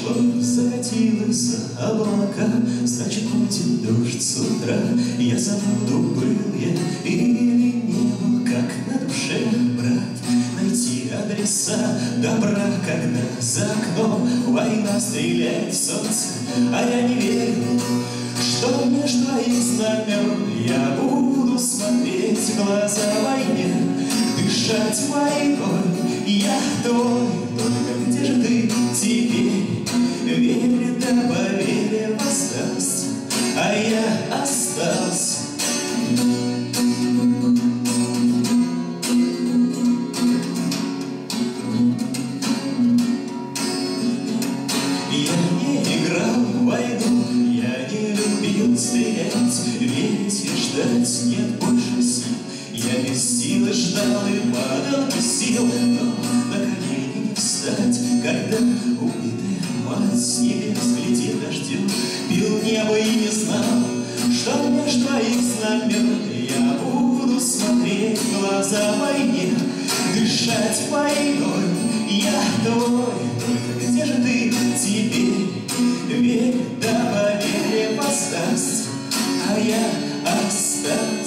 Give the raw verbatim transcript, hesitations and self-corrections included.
Пришло, закатилось облака, значит, будет дождь с утра. Я забуду, был я или не был, как на душе, брат. Найти адреса добра, когда за окном война стреляет в солнце. А я не верю, что между твоих знамен я буду смотреть в глаза войне, дышать войной. Я твой, только где же ты теперь? Верь, да поверь, остался, а я остался. Я не играл в войну, я не любил стрелять, верить и ждать нет больше сил. Я без силы ждал и падал без сил, но на колени не встать, когда убитая мать с небес глядит дождем. Пил небо и не знал, что меж твоих знамен я буду смотреть в глаза войне, дышать войной. Я твой, только где же ты теперь? Верь, да поверь, остался, а я остался.